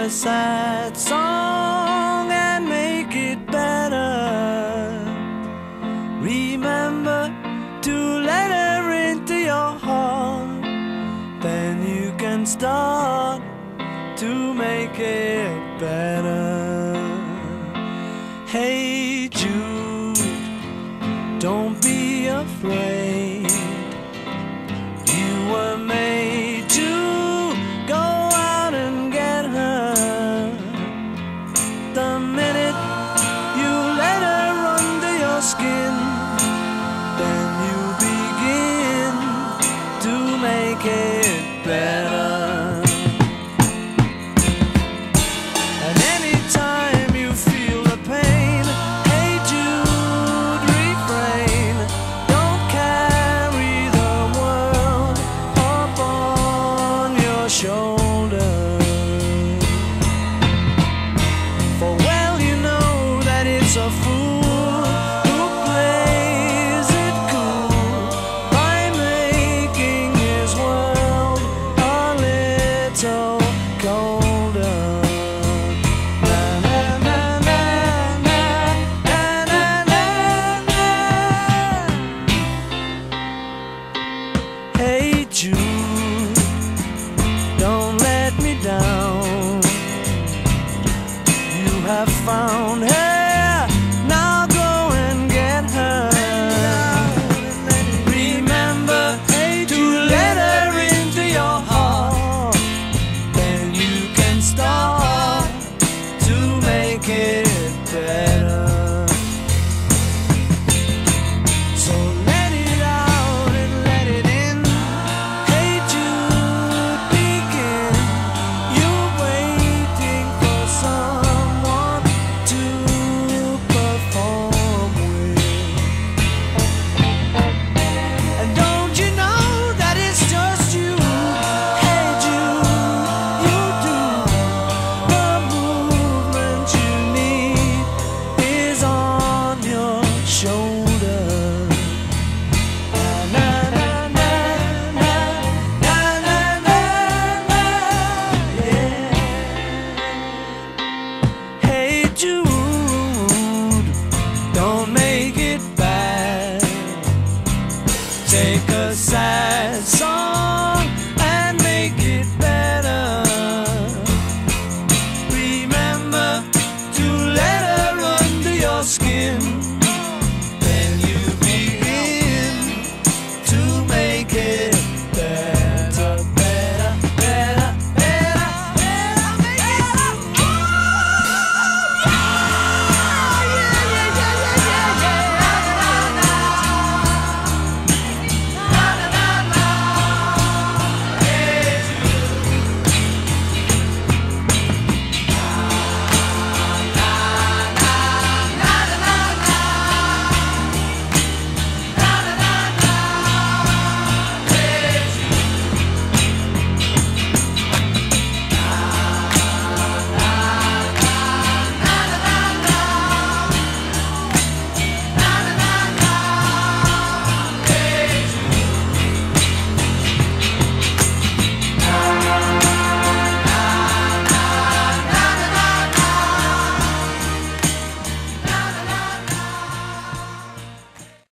sad song and make it better. Remember to let her into your heart, then you can start to make it better. Hey Jude, don't be afraid. You were made to go out and get her. The minute you let her under your skin, then you begin to make it better. And anytime you feel the pain, hey Jude, refrain. Don't carry the world up on your shoulder. For well you know that it's a fool who plays it cool by making his world a little colder. Na na na na na na na na. Hey Jude, don't let me down. You have found her, now go and get her. Remember to let her into your heart, then you can start to make it better. So let it out and let it in. Hey Jude, begin. You're waiting for someone to perform with. And don't you know that it's just you? Hey Jude, you do. The movement you need is on your shoulder. Na na na na na na na na, yeah. Hey Jude, don't make it bad. Take a sad